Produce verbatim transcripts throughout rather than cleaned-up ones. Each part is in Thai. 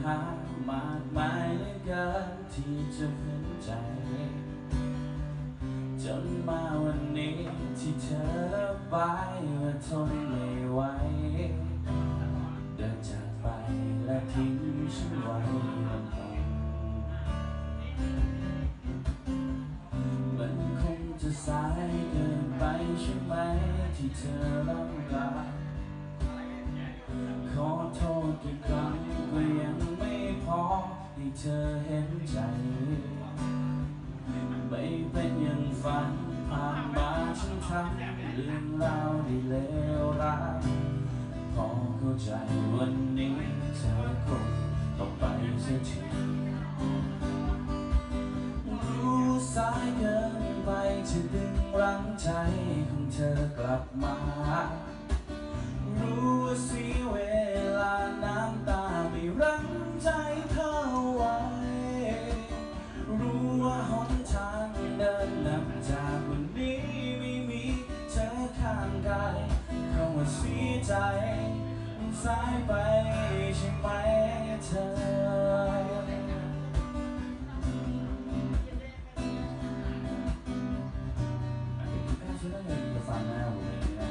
หามากมายเหลือเกินที่จะฝืนใจจนมาวันนี้ที่เธอระบายว่าทนไม่ไหวเดินจากไปและทิ้งฉันไว้ลำพังมันคงจะสายเกินไปใช่ไหมที่เธอต้องการขอโทษกี่ครั้งก็ยังไม่พอให้เธอเห็นใจไม่เป็นอย่างฝันผ่านมาฉันทำเรื่องราวได้เลวร้ายพอเข้าใจวันนี้เธอคงต้องไปเสียทีรู้สายเกินไปจะดึงรั้งใจของเธอกลับมารู้ว่าเสียเวลาน้ำตาไม่รั้งใจเธอไว้รู้ว่าหนทางเดินนับจากวันนี้ไม่มีเธอข้างกายคำว่าเสียใจมันสายไปใช่ไหมเธอฟังหน้าผมเลยนะ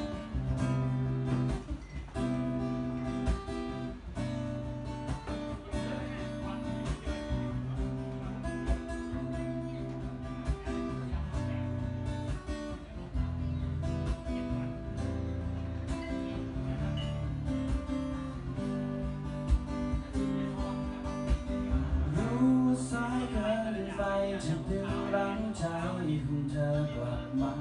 สายเกินไปจะดึงรั้งใจของเธอกลับมา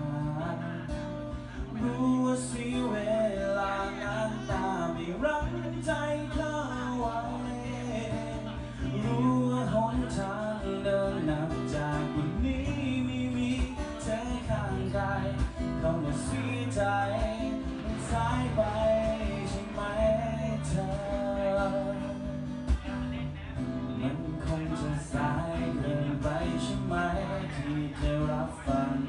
รู้ว่าเสียเวลาน้ำตาไม่รั้งใจเธอไว้รู้ว่าหนทางเดินนับจากวันนี้ไม่มีเธอข้างกายคำว่าเสียใจมันสายไปใช่ไหมเธอมันคงจะสายเกินไปใช่ไหมที่จะรับฟัง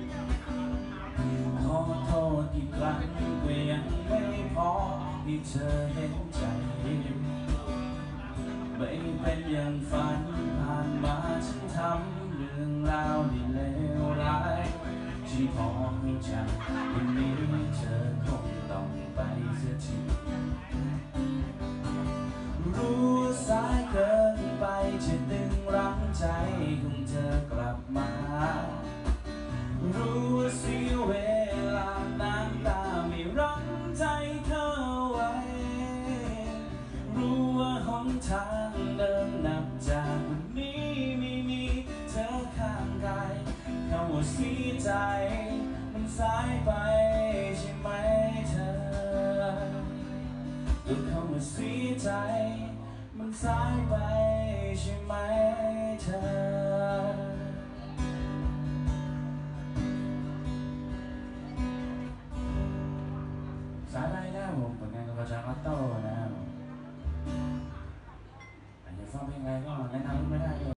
ขอโทษอีกครั้งก็ยังไม่พอที่เธอเห็นใจไม่เป็นอย่างฝันผ่านมาฉันทำเรื่องราวที่เลวร้ายที่พอเข้าใจวันนี้เธอคงต้องไปเสียทีรู้สายเกินไปจะดึงรั้งใจของเธอกลับมารู้ว่าเสียเวลาน้ำตาไม่รั้งใจเธอไว้รู้ว่าหนทางเดินนับจากวันนี้ไม่มีเธอข้างกายคำว่าเสียใจมันสายไปใช่ไหมเธอตัวคำว่าเสียใจมันสายไปใช่ไหมเธอสายไปนะผมผลงานกับอาจารย์มัตโต้นะครับอาจจะฟังเพลงอะไรก็แนะนำไม่ได้